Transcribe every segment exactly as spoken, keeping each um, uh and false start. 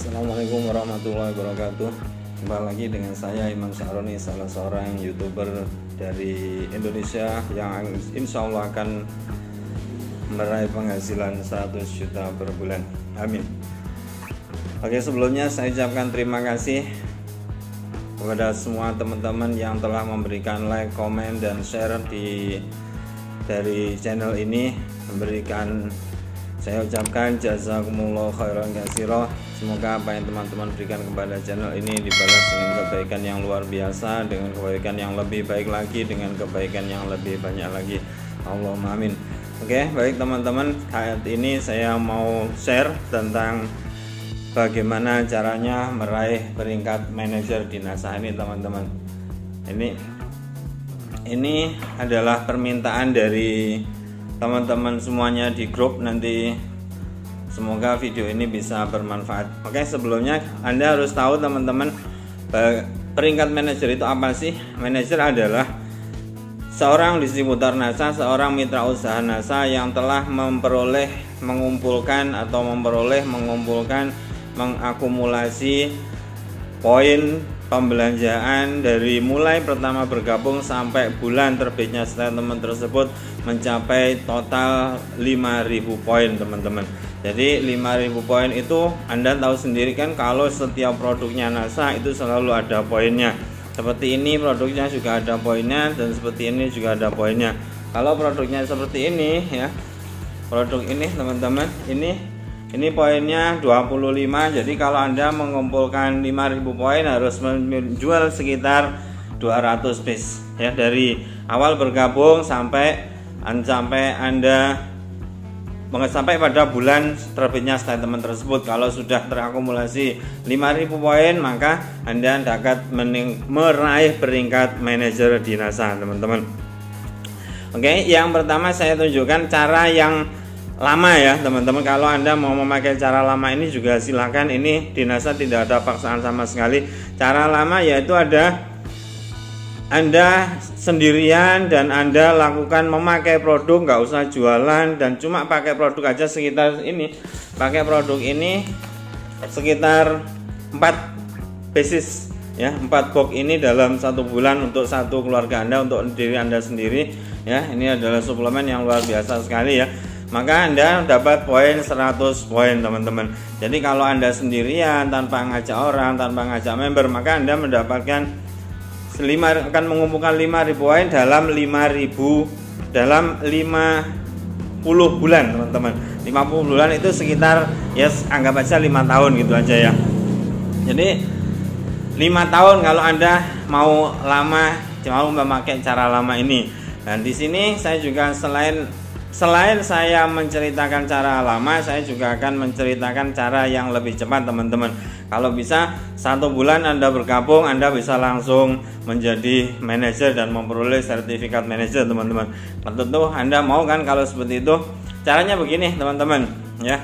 Assalamualaikum warahmatullahi wabarakatuh. Kembali lagi dengan saya Imam Sahroni, salah seorang YouTuber dari Indonesia yang insya Allah akan meraih penghasilan seratus juta per bulan. Amin. Oke, sebelumnya saya ucapkan terima kasih kepada semua teman-teman yang telah memberikan like, komen, dan share di dari channel ini. Memberikan, saya ucapkan jazakumullah khairan katsira. Semoga apa yang teman-teman berikan kepada channel ini dibalas dengan kebaikan yang luar biasa, dengan kebaikan yang lebih baik lagi, dengan kebaikan yang lebih banyak lagi. Allahumma amin. Oke, baik teman-teman, saat ini saya mau share tentang bagaimana caranya meraih peringkat manajer di NASA ini, teman-teman. Ini ini adalah permintaan dari teman-teman semuanya di grup. Nanti semoga video ini bisa bermanfaat. Oke, sebelumnya Anda harus tahu teman-teman, peringkat manajer itu apa sih? Manajer adalah seorang distributor NASA, seorang mitra usaha NASA yang telah memperoleh, mengumpulkan atau memperoleh, mengumpulkan, mengakumulasi poin pembelanjaan dari mulai pertama bergabung sampai bulan terbitnya statement tersebut mencapai total lima ribu poin, teman-teman. Jadi lima ribu poin itu Anda tahu sendiri kan, kalau setiap produknya NASA itu selalu ada poinnya. Seperti ini produknya juga ada poinnya, dan seperti ini juga ada poinnya. Kalau produknya seperti ini ya, produk ini teman-teman, ini ini poinnya dua puluh lima. Jadi kalau Anda mengumpulkan lima ribu poin harus menjual sekitar dua ratus piece ya, dari awal bergabung sampai sampai Anda sampai pada bulan terbitnya statement tersebut. Kalau sudah terakumulasi lima ribu poin, maka Anda dapat meraih peringkat manajer di NASA, teman-teman. Oke, yang pertama saya tunjukkan cara yang lama ya, teman-teman. Kalau Anda mau memakai cara lama ini juga silakan. Ini di NASA tidak ada paksaan sama sekali. Cara lama yaitu ada Anda sendirian dan Anda lakukan memakai produk, nggak usah jualan, dan cuma pakai produk aja sekitar ini. Pakai produk ini sekitar empat pieces ya, empat box ini dalam satu bulan untuk satu keluarga Anda, untuk diri Anda sendiri ya. Ini adalah suplemen yang luar biasa sekali ya. Maka Anda dapat poin seratus poin, teman-teman. Jadi kalau Anda sendirian tanpa ngajak orang, tanpa ngajak member, maka Anda mendapatkan lima, akan mengumpulkan lima ribu poin dalam lima ribu dalam lima puluh bulan, teman-teman. lima puluh bulan itu sekitar ya, anggap aja lima tahun gitu aja ya. Jadi lima tahun kalau Anda mau lama, mau memakai cara lama ini. Dan di sini saya juga selain Selain saya menceritakan cara lama, saya juga akan menceritakan cara yang lebih cepat, teman-teman. Kalau bisa satu bulan Anda bergabung, Anda bisa langsung menjadi manajer dan memperoleh sertifikat manajer, teman-teman. Tentu Anda mau kan kalau seperti itu. Caranya begini, teman-teman ya.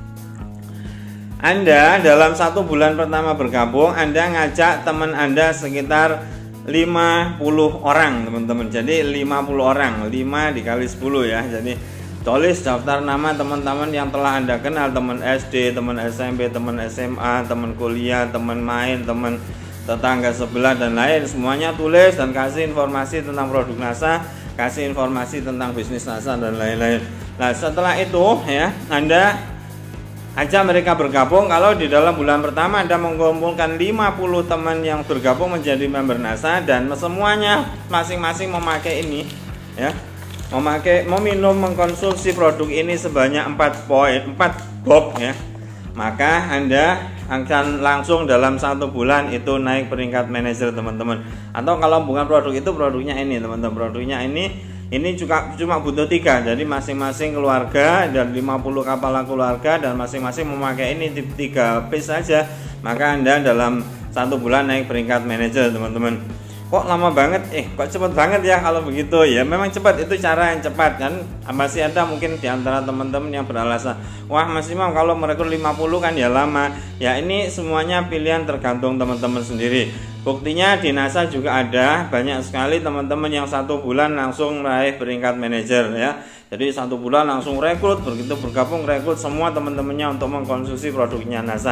Anda dalam satu bulan pertama bergabung, Anda ngajak teman Anda sekitar lima puluh orang, teman-teman. Jadi lima puluh orang, lima dikali sepuluh ya. Jadi tulis daftar nama teman-teman yang telah Anda kenal, teman S D, teman S M P, teman S M A, teman kuliah, teman main, teman tetangga sebelah dan lain. Semuanya tulis dan kasih informasi tentang produk NASA, kasih informasi tentang bisnis NASA dan lain-lain. Nah, setelah itu ya, Anda ajak mereka bergabung. Kalau di dalam bulan pertama Anda mengumpulkan lima puluh teman yang bergabung menjadi member NASA, dan semuanya masing-masing memakai ini ya, memakai, meminum, mengkonsumsi produk ini sebanyak empat poin, empat box ya, maka Anda akan langsung dalam satu bulan itu naik peringkat manajer, teman-teman. Atau kalau bukan produk itu, produknya ini, teman-teman. Produknya ini Ini juga cuma butuh tiga, jadi masing-masing keluarga dan lima puluh kepala keluarga dan masing-masing memakai ini tiga piece saja, maka Anda dalam satu bulan naik peringkat manajer, teman-teman. Kok lama banget? Eh, kok cepat banget ya kalau begitu? Ya memang cepat, itu cara yang cepat kan. Masih ada mungkin di antara teman-teman yang beralasan, wah Mas Imam kalau merekrut lima puluh kan ya lama. Ya ini semuanya pilihan, tergantung teman-teman sendiri. Buktinya di NASA juga ada banyak sekali teman-teman yang satu bulan langsung meraih peringkat manajer ya. Jadi satu bulan langsung rekrut, begitu bergabung rekrut semua teman-temannya untuk mengkonsumsi produknya NASA.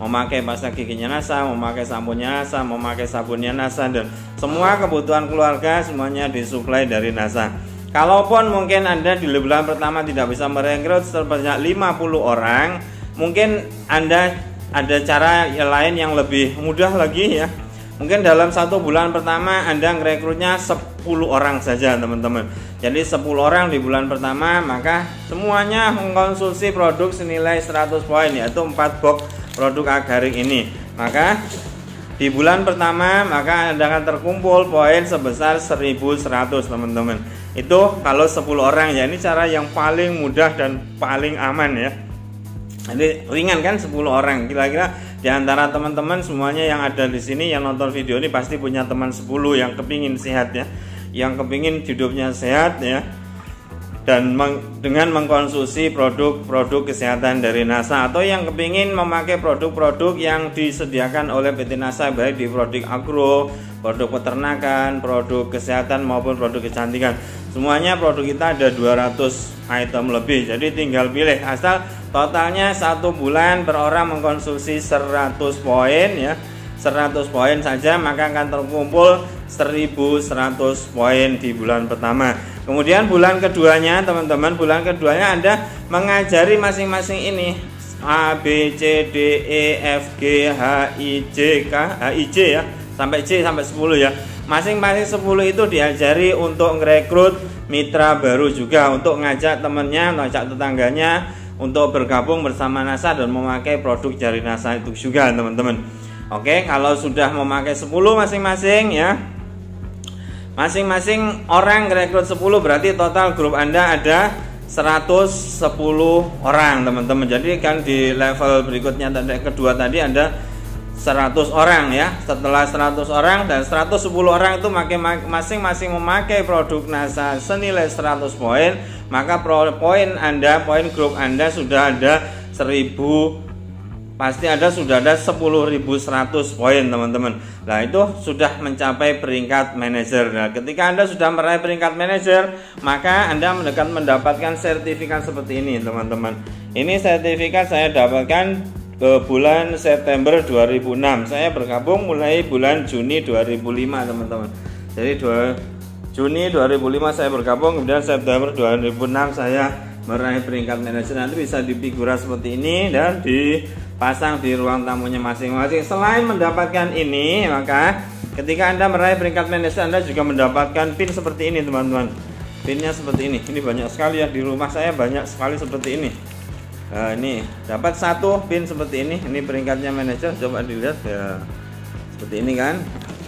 memakai pasta giginya NASA, memakai samponya NASA, memakai sabunnya NASA, dan semua kebutuhan keluarga semuanya disuplai dari NASA. Kalaupun mungkin Anda di bulan pertama tidak bisa merekrut sebanyak lima puluh orang, mungkin Anda ada cara yang lain yang lebih mudah lagi ya. Mungkin dalam satu bulan pertama Anda merekrutnya sepuluh orang saja teman-teman. Jadi sepuluh orang di bulan pertama, maka semuanya mengkonsumsi produk senilai seratus poin, yaitu empat box produk Agarik ini. Maka di bulan pertama maka Anda akan terkumpul poin sebesar seribu seratus teman-teman. Itu kalau sepuluh orang ya, ini cara yang paling mudah dan paling aman ya. Jadi ringan kan sepuluh orang. Kira-kira di antara teman-teman semuanya yang ada di sini yang nonton video ini pasti punya teman sepuluh yang kepingin sehat ya, yang kepingin hidupnya sehat ya, dan meng, dengan mengkonsumsi produk-produk kesehatan dari NASA, atau yang kepingin memakai produk-produk yang disediakan oleh P T NASA, baik di produk agro, produk peternakan, produk kesehatan maupun produk kecantikan. Semuanya produk kita ada dua ratus item lebih. Jadi tinggal pilih, asal totalnya satu bulan per orang mengkonsumsi seratus poin ya, seratus poin saja, maka akan terkumpul seribu seratus poin di bulan pertama. Kemudian bulan keduanya teman-teman, bulan keduanya Anda mengajari masing-masing ini A, B, C, D, E, F, G, H, I, J, K, H, I, J ya, sampai J sampai sepuluh ya. Masing-masing sepuluh itu diajari untuk merekrut mitra baru juga, untuk ngajak temennya, ngajak tetangganya untuk bergabung bersama NASA dan memakai produk dari NASA itu juga teman-teman. Oke, kalau sudah memakai sepuluh masing-masing ya, masing-masing orang rekrut sepuluh, berarti total grup Anda ada seratus sepuluh orang teman-teman. Jadi kan di level berikutnya tadi, kedua tadi Anda seratus orang ya. Setelah seratus orang dan seratus sepuluh orang itu masing-masing memakai produk NASA senilai seratus poin, maka poin Anda, poin grup Anda sudah ada seribu, pasti ada sudah ada sepuluh ribu seratus poin teman-teman. Nah itu sudah mencapai peringkat manajer. Nah ketika Anda sudah meraih peringkat manajer, maka Anda akan mendapatkan sertifikat seperti ini teman-teman. Ini sertifikat saya dapatkan ke bulan September dua ribu enam. Saya bergabung mulai bulan Juni dua ribu lima teman-teman. Jadi dua Juni dua ribu lima saya bergabung, kemudian September dua ribu enam saya meraih peringkat manajer. Nanti bisa difigura seperti ini dan dipasang di ruang tamunya masing-masing. Selain mendapatkan ini, maka ketika Anda meraih peringkat manajer, Anda juga mendapatkan pin seperti ini teman-teman. Pinnya seperti ini. Ini banyak sekali ya, di rumah saya banyak sekali seperti ini. Nah, ini dapat satu pin seperti ini. Ini peringkatnya manajer, coba dilihat ya, seperti ini kan,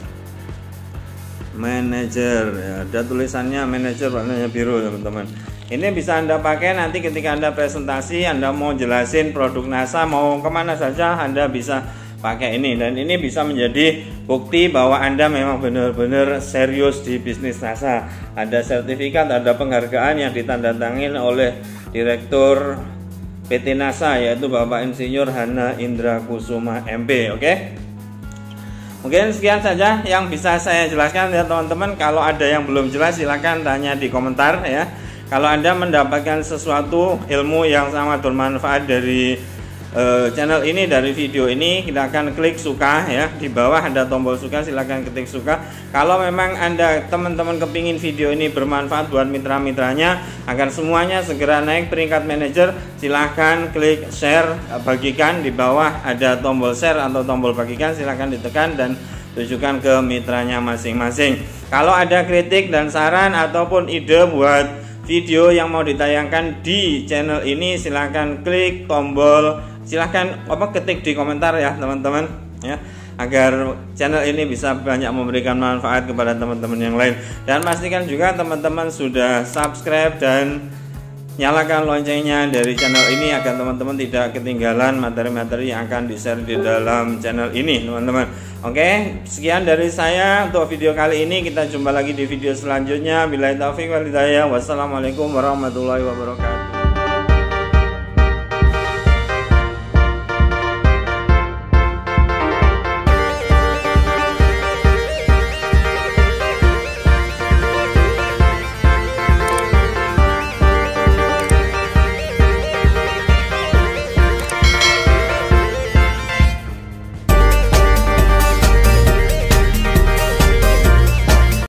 manajer ya, ada tulisannya manajer warnanya biru teman-teman. Ini bisa Anda pakai nanti ketika Anda presentasi, Anda mau jelasin produk NASA mau kemana saja, Anda bisa pakai ini, dan ini bisa menjadi bukti bahwa Anda memang benar-benar serius di bisnis NASA. Ada sertifikat, ada penghargaan yang ditandatangani oleh Direktur P T NASA, yaitu Bapak Insinyur Hana Indra Kusuma M P. Oke, mungkin sekian saja yang bisa saya jelaskan ya teman-teman. Kalau ada yang belum jelas silahkan tanya di komentar ya. Kalau Anda mendapatkan sesuatu ilmu yang sangat bermanfaat dari uh, channel ini, dari video ini, kita akan klik suka ya. Di bawah ada tombol suka, silahkan ketik suka. Kalau memang Anda teman-teman kepingin video ini bermanfaat buat mitra-mitranya agar semuanya segera naik peringkat manajer, silahkan klik share, bagikan. Di bawah ada tombol share atau tombol bagikan, silahkan ditekan dan tujukan ke mitranya masing-masing. Kalau ada kritik dan saran ataupun ide buat video yang mau ditayangkan di channel ini, silahkan klik tombol, silahkan apa ketik di komentar ya teman-teman ya, agar channel ini bisa banyak memberikan manfaat kepada teman-teman yang lain. Dan pastikan juga teman-teman sudah subscribe dan nyalakan loncengnya dari channel ini agar teman-teman tidak ketinggalan materi-materi yang akan di-share di dalam channel ini teman-teman. Oke, sekian dari saya untuk video kali ini. Kita jumpa lagi di video selanjutnya. Billahi taufiq wal hidayah. Wassalamualaikum warahmatullahi wabarakatuh.